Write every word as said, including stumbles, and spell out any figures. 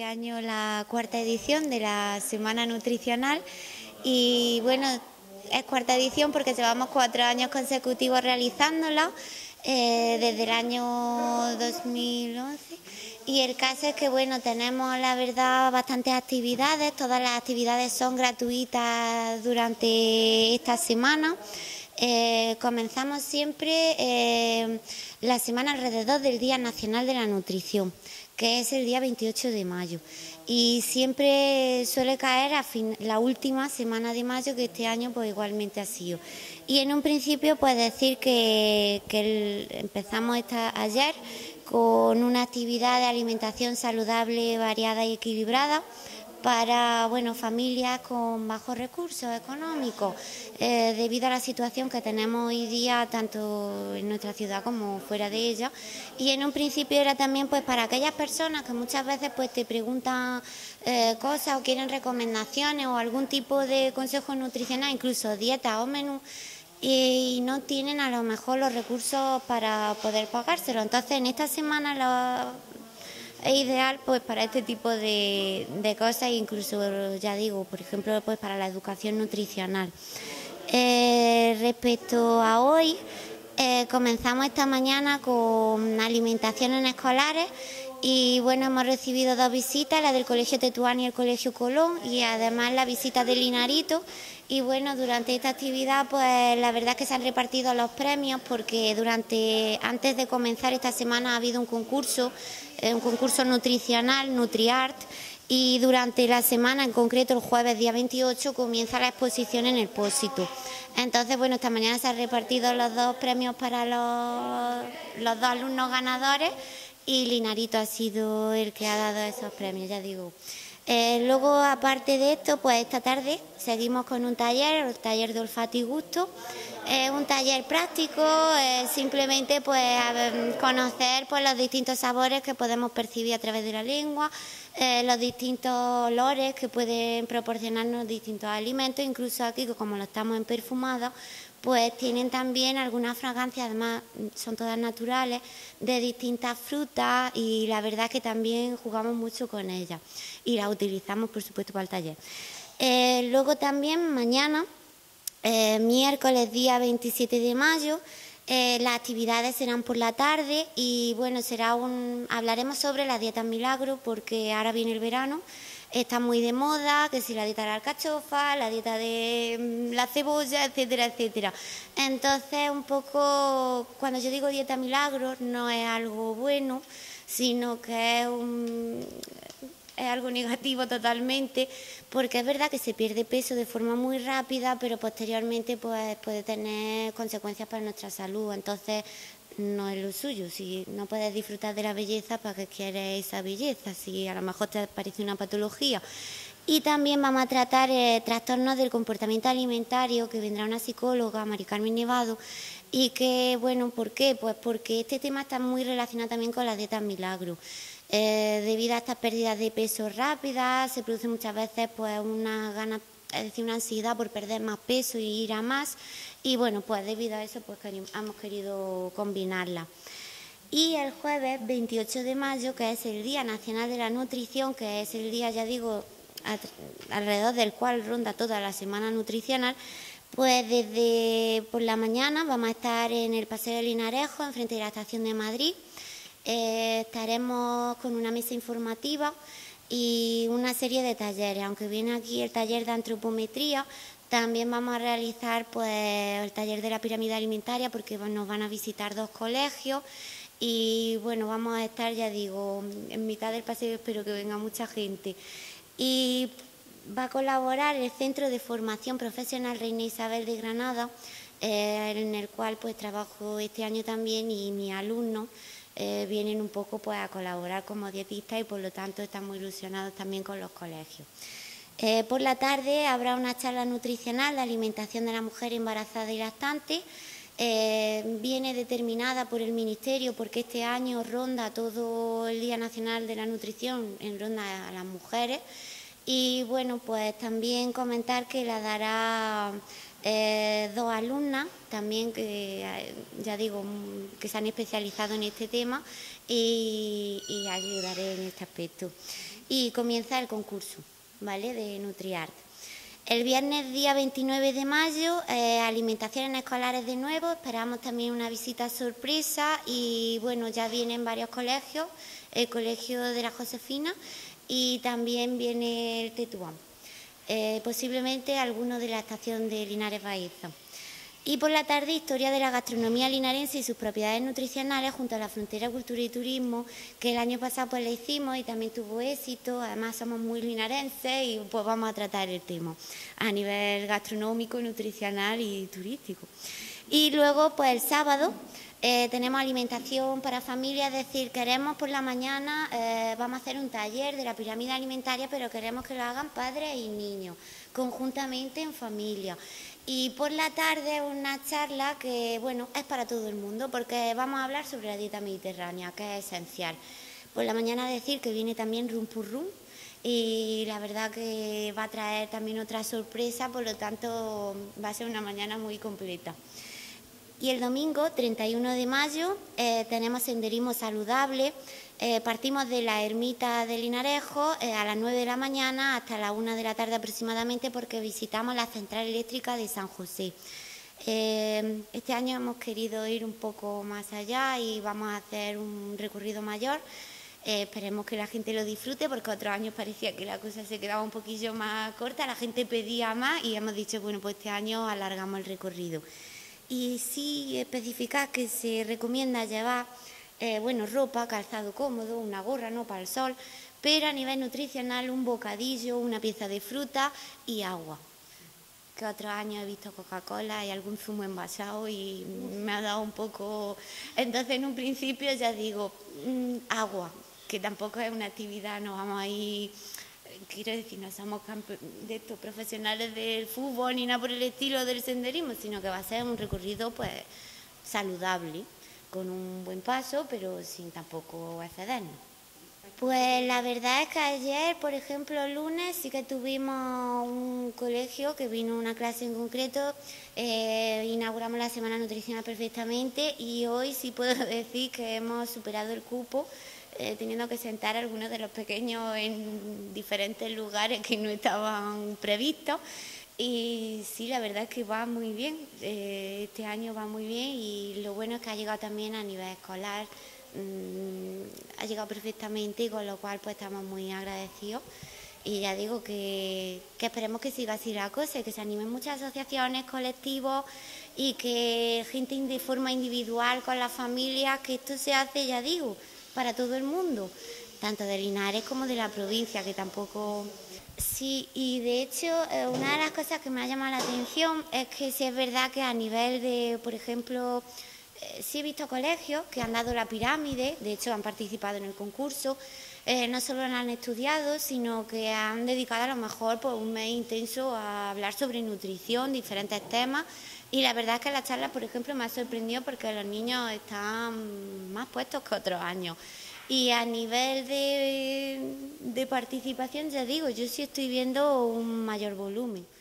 año la cuarta edición de la Semana Nutricional y bueno, es cuarta edición porque llevamos cuatro años consecutivos realizándola eh, desde el año dos mil once y el caso es que bueno, tenemos la verdad bastantes actividades, todas las actividades son gratuitas durante esta semana. Eh, comenzamos siempre eh, la semana alrededor del Día Nacional de la Nutrición, que es el día veintiocho de mayo, y siempre suele caer a fin, la última semana de mayo, que este año pues igualmente ha sido. Y en un principio pues decir que, que el, empezamos esta, ayer con una actividad de alimentación saludable, variada y equilibrada para bueno, familias con bajos recursos económicos, eh, debido a la situación que tenemos hoy día tanto en nuestra ciudad como fuera de ella. Y en un principio era también pues para aquellas personas que muchas veces pues te preguntan eh, cosas o quieren recomendaciones o algún tipo de consejo nutricional, incluso dieta o menú, y no tienen a lo mejor los recursos para poder pagárselo. Entonces en esta semana lo es ideal pues para este tipo de, de cosas, incluso ya digo, por ejemplo, pues para la educación nutricional. Eh, respecto a hoy, eh, comenzamos esta mañana con alimentación en escolares y bueno, hemos recibido dos visitas, la del Colegio Tetuán y el Colegio Colón, y además la visita del Linarito. Y bueno, durante esta actividad pues la verdad es que se han repartido los premios porque durante antes de comenzar esta semana ha habido un concurso, eh, un concurso nutricional, NutriArt, y durante la semana, en concreto el jueves día veintiocho, comienza la exposición en el Pósito. Entonces, bueno, esta mañana se han repartido los dos premios para los, los dos alumnos ganadores y Linarito ha sido el que ha dado esos premios, ya digo. Eh, luego, aparte de esto, pues esta tarde seguimos con un taller, el taller de olfato y gusto. Es eh, un taller práctico, eh, simplemente pues a, conocer pues, los distintos sabores que podemos percibir a través de la lengua, eh, los distintos olores que pueden proporcionarnos distintos alimentos, incluso aquí, como lo estamos en perfumados, pues tienen también algunas fragancias, además son todas naturales, de distintas frutas, y la verdad es que también jugamos mucho con ellas y las utilizamos por supuesto para el taller. Eh, luego también mañana, eh, miércoles día veintisiete de mayo, eh, las actividades serán por la tarde y bueno, será un, hablaremos sobre la dieta milagro porque ahora viene el verano. Está muy de moda, que si la dieta de la alcachofa, la dieta de la cebolla, etcétera, etcétera. Entonces, un poco, cuando yo digo dieta milagro, no es algo bueno, sino que es, un, es algo negativo totalmente, porque es verdad que se pierde peso de forma muy rápida, pero posteriormente pues, puede tener consecuencias para nuestra salud. Entonces, no es lo suyo. Si no puedes disfrutar de la belleza, ¿para qué quieres esa belleza? Si a lo mejor te parece una patología. Y también vamos a tratar eh, trastornos del comportamiento alimentario, que vendrá una psicóloga, Mari Carmen Nevado, y que, bueno, ¿por qué? Pues porque este tema está muy relacionado también con la dieta milagro. Eh, debido a estas pérdidas de peso rápidas, se produce muchas veces pues una gana, es decir, una ansiedad por perder más peso y ir a más. Y bueno, pues debido a eso pues hemos querido combinarla. Y el jueves veintiocho de mayo, que es el Día Nacional de la Nutrición, que es el día, ya digo, alrededor del cual ronda toda la semana nutricional, pues desde por la mañana vamos a estar en el Paseo de Linarejo, enfrente de la Estación de Madrid. Eh, estaremos con una mesa informativa y una serie de talleres. Aunque viene aquí el taller de antropometría, también vamos a realizar pues, el taller de la pirámide alimentaria, porque nos van a visitar dos colegios y bueno, vamos a estar, ya digo, en mitad del paseo, espero que venga mucha gente. Y va a colaborar el Centro de Formación Profesional Reina Isabel de Granada, eh, en el cual pues trabajo este año también, y mis alumnos eh, vienen un poco pues, a colaborar como dietistas y por lo tanto están muy ilusionados también con los colegios. Eh, por la tarde habrá una charla nutricional de alimentación de la mujer embarazada y lactante. Eh, viene determinada por el Ministerio porque este año ronda todo el Día Nacional de la Nutrición en ronda a las mujeres. Y bueno, pues también comentar que la dará eh, dos alumnas también que, ya digo, que se han especializado en este tema y, y ayudaré en este aspecto. y comienza el concurso, ¿vale?, de NutriArt. El viernes día veintinueve de mayo, eh, alimentaciones escolares de nuevo, esperamos también una visita sorpresa y bueno, ya vienen varios colegios, el colegio de la Josefina y también viene el Tetuán, eh, posiblemente alguno de la estación de Linares Baeza. Y por la tarde, historia de la gastronomía linarense y sus propiedades nutricionales junto a la frontera Cultura y Turismo, que el año pasado pues la hicimos y también tuvo éxito, además somos muy linarenses y pues vamos a tratar el tema a nivel gastronómico, nutricional y turístico. Y luego pues el sábado eh, tenemos alimentación para familias, es decir, queremos por la mañana, eh, vamos a hacer un taller de la pirámide alimentaria, pero queremos que lo hagan padres y niños, conjuntamente en familia. Y por la tarde una charla que, bueno, es para todo el mundo, porque vamos a hablar sobre la dieta mediterránea, que es esencial. Por la mañana decir que viene también Rum Pur Rum, y la verdad que va a traer también otra sorpresa, por lo tanto va a ser una mañana muy completa. Y el domingo, treinta y uno de mayo, eh, tenemos senderismo saludable. Eh, partimos de la ermita de Linarejo eh, a las nueve de la mañana hasta las una de la tarde aproximadamente, porque visitamos la central eléctrica de San José. Eh, este año hemos querido ir un poco más allá y vamos a hacer un recorrido mayor. Eh, esperemos que la gente lo disfrute, porque otros años parecía que la cosa se quedaba un poquillo más corta, la gente pedía más y hemos dicho, bueno, pues este año alargamos el recorrido. Y sí especificar que se recomienda llevar eh, bueno, ropa, calzado cómodo, una gorra, no para el sol, pero a nivel nutricional un bocadillo, una pieza de fruta y agua. Que otros años he visto Coca-Cola y algún zumo envasado y me ha dado un poco... Entonces en un principio ya digo, mmm, agua, que tampoco es una actividad, no vamos a ir... Quiero decir, no somos de estos profesionales del fútbol ni nada por el estilo del senderismo, sino que va a ser un recorrido pues saludable, con un buen paso, pero sin tampoco excedernos. Pues la verdad es que ayer, por ejemplo, el lunes, sí que tuvimos un colegio que vino una clase en concreto, eh, inauguramos la semana nutricional perfectamente y hoy sí puedo decir que hemos superado el cupo, eh, teniendo que sentar a algunos de los pequeños en diferentes lugares que no estaban previstos. Y sí, la verdad es que va muy bien, eh, este año va muy bien y lo bueno es que ha llegado también a nivel escolar, mmm, ha llegado perfectamente y con lo cual pues estamos muy agradecidos. Y ya digo que, que esperemos que siga así la cosa, que se animen muchas asociaciones, colectivos y que gente de forma individual con las familias, que esto se hace, ya digo, para todo el mundo, tanto de Linares como de la provincia, que tampoco... Sí, y de hecho una de las cosas que me ha llamado la atención es que sí es verdad que a nivel de, por ejemplo, eh, sí he visto colegios que han dado la pirámide, de hecho han participado en el concurso, eh, no solo la han estudiado, sino que han dedicado a lo mejor pues, un mes intenso a hablar sobre nutrición, diferentes temas, y la verdad es que la charla, por ejemplo, me ha sorprendido porque los niños están más puestos que otros años. Y a nivel de, de participación, ya digo, yo sí estoy viendo un mayor volumen.